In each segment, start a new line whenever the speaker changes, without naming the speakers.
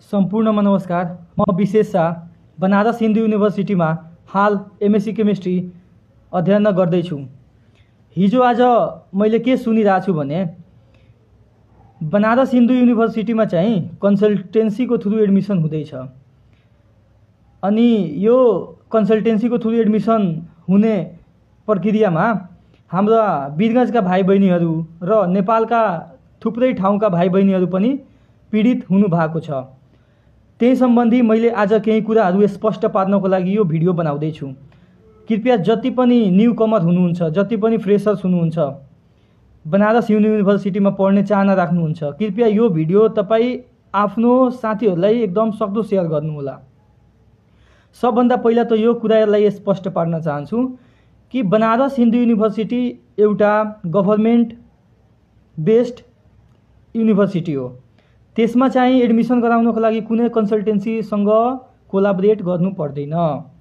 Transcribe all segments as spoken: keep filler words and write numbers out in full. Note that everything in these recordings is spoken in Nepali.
सम्पूर्णमा नमस्कार। म विशेष शाह बनारस हिन्दू युनिभर्सिटीमा हाल एमएससी केमिस्ट्री अध्ययन गर्दैछु। हिजो आज मैले के सुनिरहेको छु भने बनारस हिन्दू युनिभर्सिटीमा चाहिँ कन्सल्टेन्सीको थ्रु एडमिसन हुँदैछ। अनि यो कन्सल्टेन्सीको थ्रु एडमिसन हुने प्रक्रियामा हाम्रा वीरगञ्जका भाइ बहिनीहरू र नेपालका थुप्रै ठाउँका भाइ बहिनीहरू पनि पीडित हुनु भएको छ। त्यही सम्बन्धी मैले आज केही कुराहरू स्पष्ट पार्नको लागि यो भिडियो बनाउँदैछु। कृपया जति पनि न्यू कमर हुनुहुन्छ, जति पनि फ्रेसर्स हुनुहुन्छ, बनारस युनिभर्सिटीमा पढ्ने चाहना राख्नुहुन्छ, कृपया यो भिडियो तपाईँ आफ्नो साथीहरूलाई एकदम सक्दो सेयर गर्नुहोला। सबभन्दा पहिला त यो कुरालाई स्पष्ट पार्न चाहन्छु कि बनारस हिन्दू युनिभर्सिटी एउटा गभर्मेन्ट बेस्ड युनिभर्सिटी हो। त्यसमा चाहिँ एडमिसन गराउनको लागि कुनै कन्सल्टेन्सीसँग कोलाबोरेट गर्नु पर्दैन।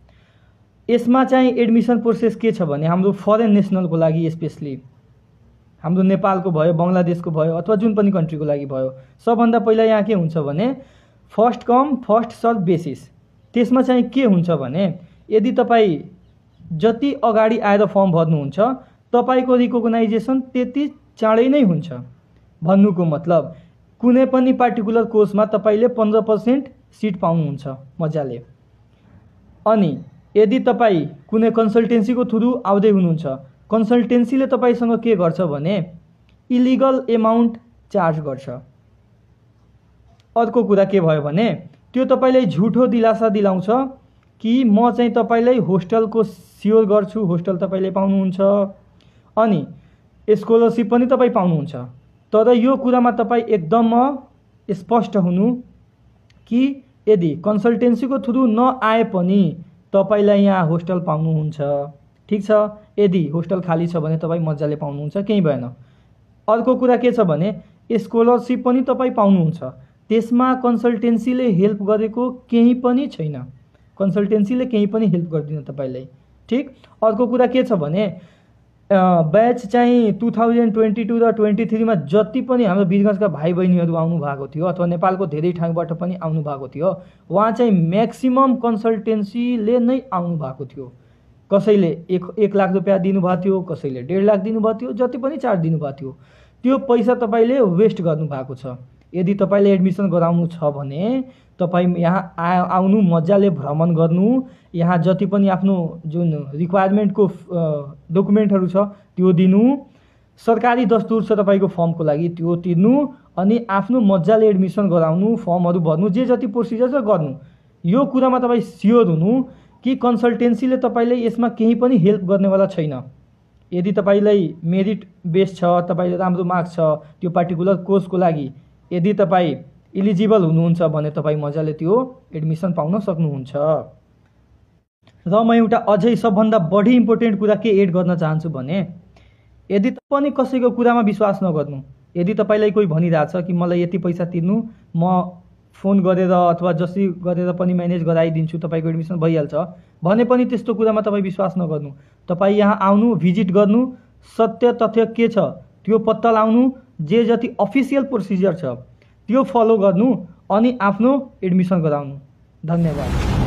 यसमा चाहिँ एडमिसन प्रोसेस के छ भने हाम्रो फरेन नेसनलको लागि, स्पेशली हाम्रो नेपालको भयो, बङ्गलादेशको भयो, अथवा जुन पनि कन्ट्रीको लागि भयो, सबभन्दा पहिला यहाँ के हुन्छ भने first come first serve basis. त्यसमा चाहिँ के हुन्छ भने यदि तपाईँ जति अगाडि आएर फर्म भर्नुहुन्छ तपाईँको रिकग्नाइजेसन त्यति चाँडै नै हुन्छ। भन्नुको मतलब कुनै पनि पार्टिकुलर कोर्समा तपाईँले पन्ध्र पर्सेंट सिट पाउनुहुन्छ मजाले। अनि यदि तपाईँ कुनै कन्सल्टेन्सीको थ्रु आउँदै हुनुहुन्छ, कन्सल्टेन्सीले तपाईँसँग के गर्छ भने इलिगल एमाउन्ट चार्ज गर्छ। अर्को कुरा के भयो भने त्यो तपाईँलाई झुठो दिलासा दिलाउँछ कि म चाहिँ तपाईँलाई होस्टलको स्योर गर्छु, होस्टल तपाईँले पाउनुहुन्छ अनि स्कलरसिप पनि तपाईँ पाउनुहुन्छ। तर यो कुरामा तपाईँ एकदम स्पष्ट हुनु कि यदि कन्सल्टेन्सीको थ्रु नआए पनि तपाईलाई यहाँ होस्टल पाउनुहुन्छ। ठीक छ, यदि होस्टल खाली छ भने तपाईँ मजाले पाउनुहुन्छ, केही भएन। अर्को कुरा के छ भने स्कलरसिप पनि तपाईँ पाउनुहुन्छ। त्यसमा कन्सल्टेन्सीले हेल्प गरेको केही पनि छैन, कन्सल्टेन्सीले केही पनि हेल्प गर्दैन तपाईँलाई। ठीक, अर्को कुरा के छ भने ब्याच चाहिँ टु थाउजन्ड ट्वेन्टी टू र ट्वेन्टी थ्रीमा जति पनि हाम्रो वीरगञ्जका भाइ बहिनीहरू आउनु भएको थियो अथवा नेपालको धेरै ठाउँबाट पनि आउनु भएको थियो, उहाँ चाहिँ म्याक्सिमम कन्सल्टेन्सीले नै आउनु भएको थियो। कसैले एक एक लाख रुपियाँ दिनुभएको थियो, कसैले डेढ लाख दिनुभएको थियो, जति पनि चार्ज दिनुभएको थियो त्यो पैसा तपाईँले वेस्ट गर्नुभएको छ। यदि तपाईँले एडमिसन गराउनु छ भने तपाईँ यहाँ आ आउनु, मजाले भ्रमण गर्नु, यहाँ जति पनि आफ्नो जुन रिक्वायरमेन्टको डकुमेन्टहरू छ त्यो दिनु, सरकारी दस्तुर छ तपाईँको फर्मको लागि त्यो तिर्नु, अनि आफ्नो मजाले एडमिसन गराउनु, फर्महरू भर्नु, जे जति प्रोसिजर छ गर्नु। यो कुरामा तपाईँ स्योर हुनु कि कन्सल्टेन्सीले तपाईँले यसमा केही पनि हेल्प गर्नेवाला छैन। यदि तपाईँलाई मेरिट बेस छ, तपाईँले राम्रो मार्क्स छ त्यो पार्टिकुलर कोर्सको लागि, यदि तपाईँ इलिजिबल हुनुहुन्छ भने तपाईँ मजाले त्यो एडमिसन पाउन सक्नुहुन्छ। र म एउटा अझै सबभन्दा बढी इम्पोर्टेन्ट कुरा के एड गर्न चाहन्छु भने यदि पनि कसैको कुरामा विश्वास नगर्नु। यदि तपाईँलाई कोही भनिरहेछ कि मलाई यति पैसा तिर्नु, म फोन गरेर अथवा जसरी गरेर पनि म्यानेज गराइदिन्छु, तपाईँको एडमिसन भइहाल्छ भने पनि त्यस्तो कुरामा तपाईँ विश्वास नगर्नु। तपाईँ यहाँ आउनु, भिजिट गर्नु, सत्य तथ्य के छ त्यो पत्ता लगाउनु, जे जति अफिसियल प्रोसिजर छ त्यो फलो गर्नु अनि आफ्नो एडमिसन गराउनु। धन्यवाद।